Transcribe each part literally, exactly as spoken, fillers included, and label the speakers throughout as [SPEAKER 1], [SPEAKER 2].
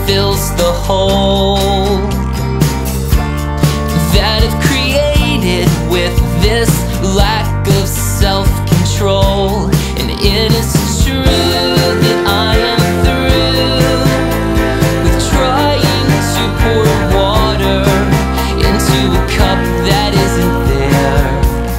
[SPEAKER 1] fills the hole that I've created with this lack of self-control. And it is true that I am through with trying to pour water into a cup that isn't there.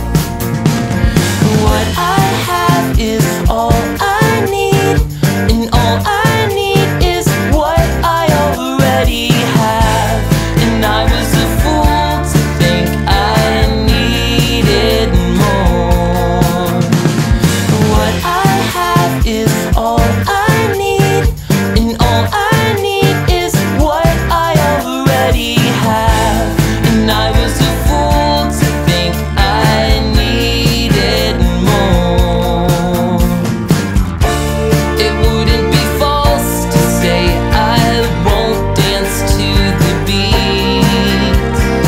[SPEAKER 1] What I have is all I need, and all I need is what I already have. And I was a fool to think I needed more. What I have is all I need, and all I need is what I already have. And I was a fool to think I needed more. It wouldn't be false to say I won't dance to the beat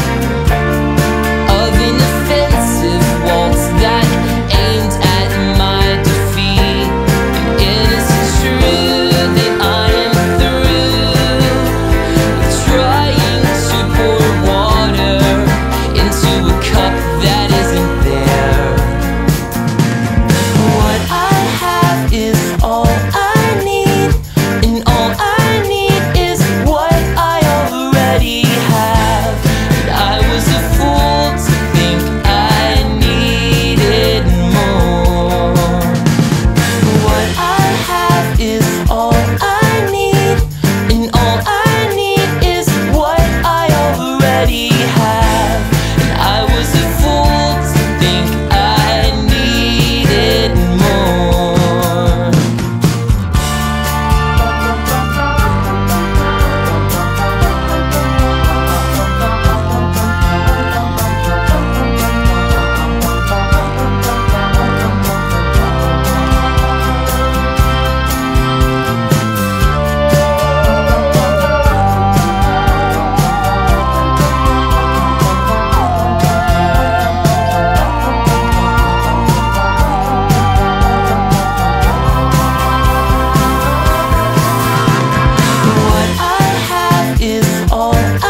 [SPEAKER 1] of an offensive waltz that aimed at my defeat. And it is true that I am through with trying to pour water into a cup that isn't there. What I have is all I need, and all I need is what I already have. And I was a fool to think I needed more. What I have is all I need, and all I need is what I already have. And I was a fool to think I needed more. What I have is all I